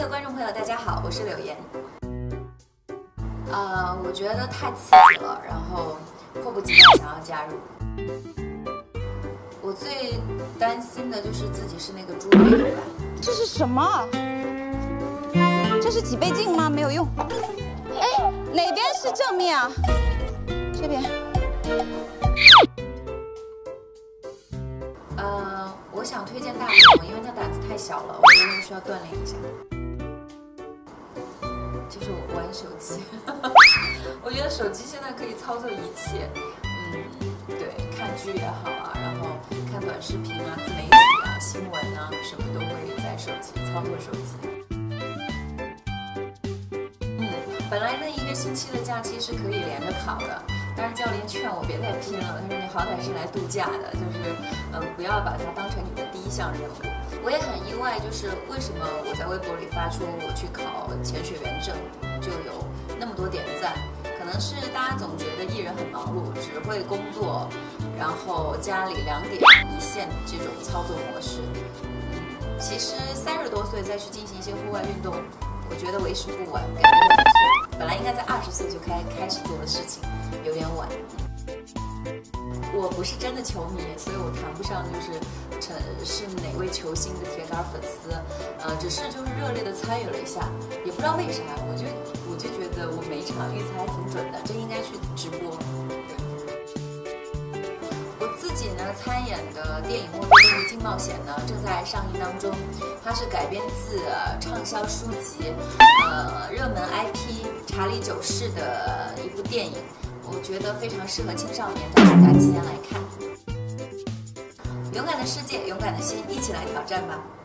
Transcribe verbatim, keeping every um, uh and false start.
位观众朋友，大家好，我是柳岩。呃，我觉得太刺激了，然后迫不及待想要加入。我最担心的就是自己是那个猪队友吧。 这是什么？这是几倍镜吗？没有用。哎，哪边是正面啊？这边。 呃，我想推荐大龙，因为他胆子太小了，我觉得需要锻炼一下。就是玩手机，我觉得手机现在可以操作一切，嗯，对，看剧也好啊，然后看短视频啊、自媒体啊、新闻啊，什么都可以在手机操作手机。嗯，本来那一个星期的假期是可以连着考的，但是教练劝我别再拼了，他说你好歹是来度假的，就是嗯，不要把它当成你的第一项任务。我也很意外，就是为什么我在微博里发出我去考潜水员证，就有那么多点赞。可能是大家总觉得艺人很忙碌，只会工作，然后家里两点一线这种操作模式。其实三十多岁再去进行一些户外运动，我觉得为时不晚，感觉很不错。本来应该在二十岁就开开始做的事情，有点晚。我不是真的球迷，所以我谈不上就是成是哪位球星的铁杆粉丝，呃，只是就是热烈的参与了一下，也不知道为啥，我就我就觉得我每一场预测还挺准的，这应该去直播。我自己呢参演的电影《莫多离境冒险》呢正在上映当中，它是改编自、呃、畅销书籍，呃，热门 I P 查理九世的一部电影。我觉得非常适合青少年在暑假期间来看。勇敢的世界，勇敢的心，一起来挑战吧！